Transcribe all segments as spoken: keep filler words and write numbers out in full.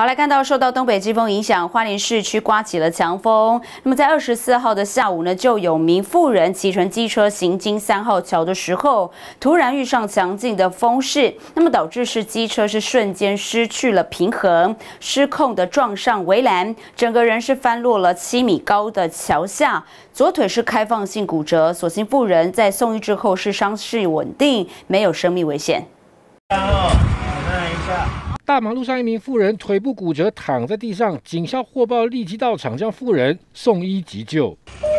好，来看到受到东北季风影响，花莲市区刮起了强风。那么在二十四号的下午呢，就有名妇人骑乘机车行经三号桥的时候，突然遇上强劲的风势，那么导致是机车是瞬间失去了平衡，失控的撞上围栏，整个人是翻落了七米高的桥下，左腿是开放性骨折。所幸妇人在送医之后是伤势稳定，没有生命危险。 大马路上，一名妇人腿部骨折，躺在地上。警消获报立即到场，将妇人送医急救。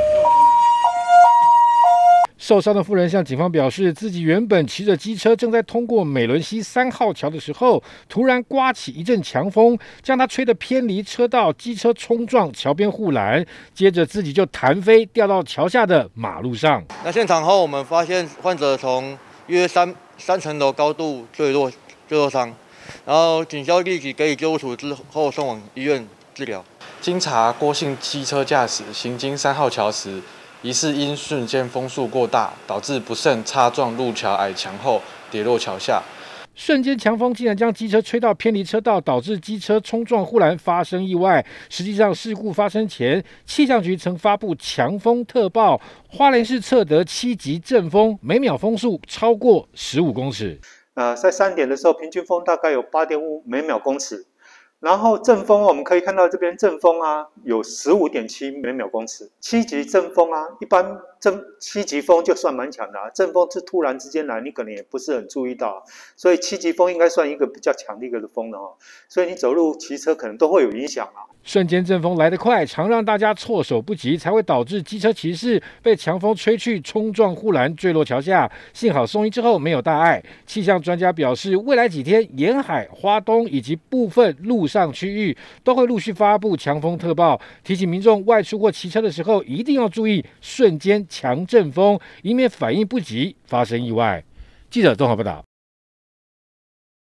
受伤的妇人向警方表示，自己原本骑着机车正在通过美伦溪三号桥的时候，突然刮起一阵强风，将她吹得偏离车道，机车冲撞桥边护栏，接着自己就弹飞，掉到桥下的马路上。 那现场后，我们发现患者从约三三层楼高度坠落坠落伤。然后警消立即给予救护处之后送往医院治疗。 经查，郭姓机车驾驶行经三号桥时，疑似因瞬间风速过大，导致不慎擦撞路桥矮墙后跌落桥下。 瞬间强风竟然将机车吹到偏离车道，导致机车冲撞护栏发生意外。实际上，事故发生前，气象局曾发布强风特报，花莲市测得七级阵风，每秒风速超过十五公尺。 呃，在三点的时候，平均风大概有八点五每秒公尺，然后阵风我们可以看到这边阵风啊有十五点七每秒公尺，七级阵风啊，一般阵七级风就算蛮强的啊，阵风是突然之间来，你可能也不是很注意到，所以七级风应该算一个比较强的一个风了哈，所以你走路骑车可能都会有影响啊。 瞬间阵风来得快，常让大家措手不及，才会导致机车骑士被强风吹去，冲撞护栏，坠落桥下。幸好送医之后没有大碍。气象专家表示，未来几天沿海、花东以及部分陆上区域都会陆续发布强风特报，提醒民众外出或骑车的时候一定要注意瞬间强阵风，以免反应不及发生意外。记者综合报道。